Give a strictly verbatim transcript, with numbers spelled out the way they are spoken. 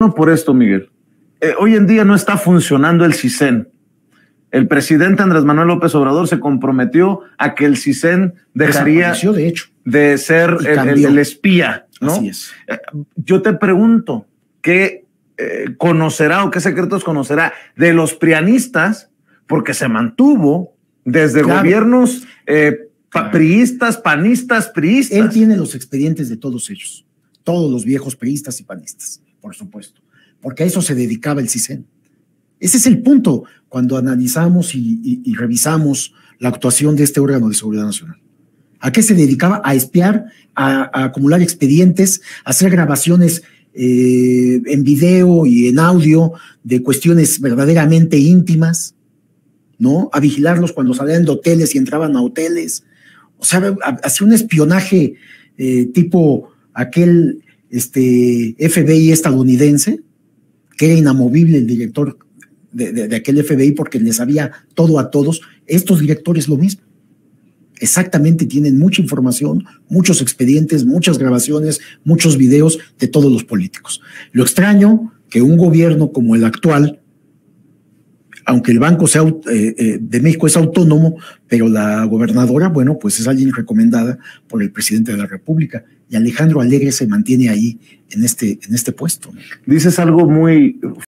pregunto por esto, Miguel. Eh, hoy en día no está funcionando el CISEN. El presidente Andrés Manuel López Obrador se comprometió a que el CISEN dejaría de, hecho. de ser el, el, el espía, ¿no? Así es. Eh, yo te pregunto, ¿qué eh, conocerá o qué secretos conocerá de los prianistas? Porque se mantuvo desde claro. gobiernos eh, claro. priistas, panistas, priistas. Él tiene los expedientes de todos ellos, todos los viejos priistas y panistas, por supuesto, porque a eso se dedicaba el CISEN. Ese es el punto cuando analizamos y, y, y revisamos la actuación de este órgano de seguridad nacional. ¿A qué se dedicaba? A espiar, a, a acumular expedientes, a hacer grabaciones eh, en video y en audio de cuestiones verdaderamente íntimas, ¿no? A vigilarlos cuando salían de hoteles y entraban a hoteles. O sea, hacía un espionaje eh, tipo aquel este, F B I estadounidense, que era inamovible el director de, de, de aquel F B I porque le sabía todo a todos. Estos directores lo mismo. Exactamente, tienen mucha información, muchos expedientes, muchas grabaciones, muchos videos de todos los políticos. Lo extraño que un gobierno como el actual, aunque el Banco sea, eh, eh, de México es autónomo, pero la gobernadora, bueno, pues es alguien recomendada por el presidente de la República, y Alejandro Alegre se mantiene ahí en este, en este puesto. Dices algo muy